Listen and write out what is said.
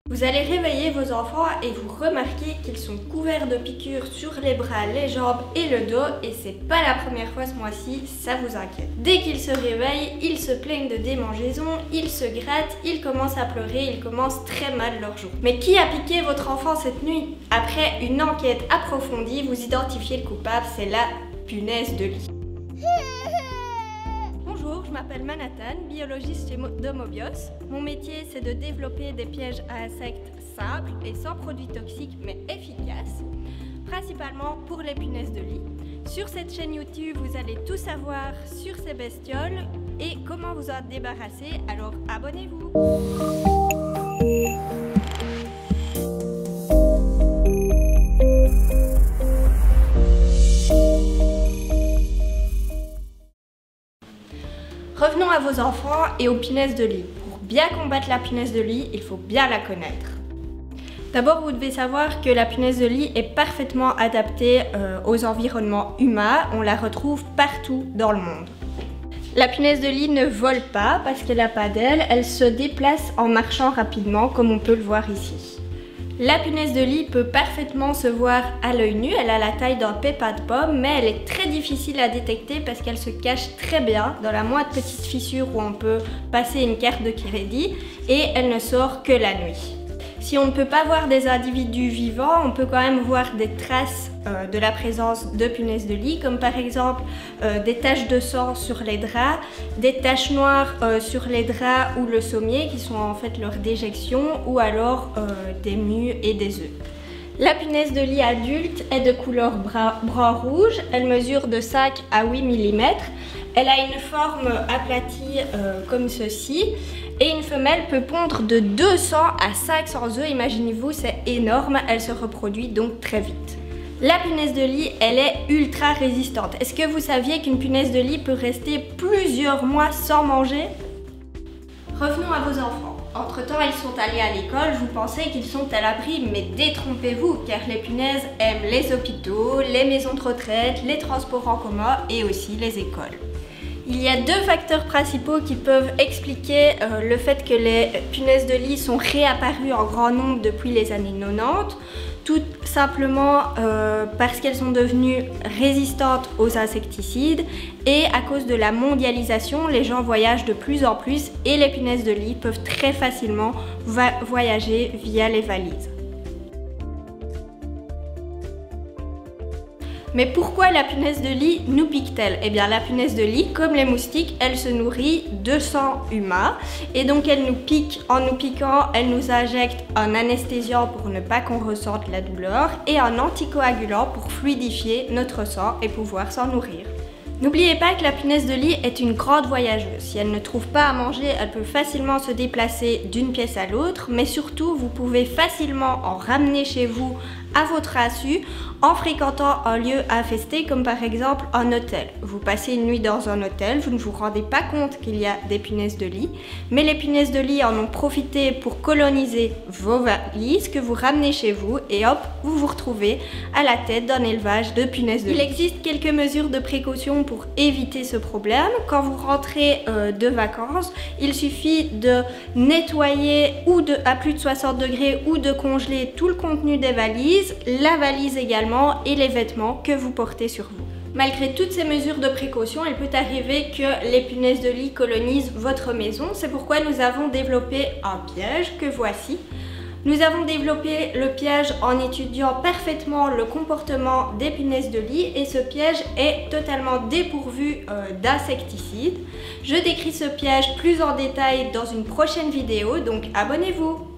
Vous allez réveiller vos enfants et vous remarquez qu'ils sont couverts de piqûres sur les bras, les jambes et le dos, et c'est pas la première fois ce mois-ci, ça vous inquiète. Dès qu'ils se réveillent, ils se plaignent de démangeaisons, ils se grattent, ils commencent à pleurer, ils commencent très mal leur jour. Mais qui a piqué votre enfant cette nuit? Après une enquête approfondie, vous identifiez le coupable, c'est la punaise de lit. Bonjour, je m'appelle Manhattan, biologiste chez Domobios. Mon métier, c'est de développer des pièges à insectes simples et sans produits toxiques mais efficaces, principalement pour les punaises de lit. Sur cette chaîne YouTube, vous allez tout savoir sur ces bestioles et comment vous en débarrasser, alors abonnez-vous! Revenons à vos enfants et aux punaises de lit. Pour bien combattre la punaise de lit, il faut bien la connaître. D'abord, vous devez savoir que la punaise de lit est parfaitement adaptée aux environnements humains. On la retrouve partout dans le monde. La punaise de lit ne vole pas parce qu'elle n'a pas d'aile. Elle se déplace en marchant rapidement, comme on peut le voir ici. La punaise de lit peut parfaitement se voir à l'œil nu, elle a la taille d'un pépin de pomme, mais elle est très difficile à détecter parce qu'elle se cache très bien dans la moindre petite fissure où on peut passer une carte de crédit et elle ne sort que la nuit. Si on ne peut pas voir des individus vivants, on peut quand même voir des traces de la présence de punaises de lit, comme par exemple des taches de sang sur les draps, des taches noires sur les draps ou le sommier qui sont en fait leur déjection, ou alors des mues et des œufs. La punaise de lit adulte est de couleur brun-rouge, elle mesure de 5 à 8 mm, elle a une forme aplatie comme ceci. Et une femelle peut pondre de 200 à 500 œufs, imaginez-vous, c'est énorme, elle se reproduit donc très vite. La punaise de lit, elle est ultra résistante. Est-ce que vous saviez qu'une punaise de lit peut rester plusieurs mois sans manger? Revenons à vos enfants. Entre-temps, ils sont allés à l'école, vous pensez qu'ils sont à l'abri, mais détrompez-vous, car les punaises aiment les hôpitaux, les maisons de retraite, les transports en commun et aussi les écoles. Il y a deux facteurs principaux qui peuvent expliquer le fait que les punaises de lit sont réapparues en grand nombre depuis les années 90. Tout simplement parce qu'elles sont devenues résistantes aux insecticides et à cause de la mondialisation, les gens voyagent de plus en plus et les punaises de lit peuvent très facilement voyager via les valises. Mais pourquoi la punaise de lit nous pique-t-elle? Eh bien la punaise de lit, comme les moustiques, elle se nourrit de sang humain et donc elle nous pique. En nous piquant, elle nous injecte un anesthésiant pour ne pas qu'on ressente la douleur et un anticoagulant pour fluidifier notre sang et pouvoir s'en nourrir. N'oubliez pas que la punaise de lit est une grande voyageuse. Si elle ne trouve pas à manger, elle peut facilement se déplacer d'une pièce à l'autre, mais surtout, vous pouvez facilement en ramener chez vous à votre insu en fréquentant un lieu infesté comme par exemple un hôtel. Vous passez une nuit dans un hôtel, vous ne vous rendez pas compte qu'il y a des punaises de lit, mais les punaises de lit en ont profité pour coloniser vos valises que vous ramenez chez vous et hop, vous vous retrouvez à la tête d'un élevage de punaises de lit. Il existe quelques mesures de précaution pour éviter ce problème. Quand vous rentrez de vacances, il suffit de nettoyer à plus de 60 degrés ou de congeler tout le contenu des valises, la valise également et les vêtements que vous portez sur vous. Malgré toutes ces mesures de précaution, il peut arriver que les punaises de lit colonisent votre maison. C'est pourquoi nous avons développé un piège que voici. Nous avons développé le piège en étudiant parfaitement le comportement des punaises de lit et ce piège est totalement dépourvu d'insecticides. Je décris ce piège plus en détail dans une prochaine vidéo, donc abonnez-vous!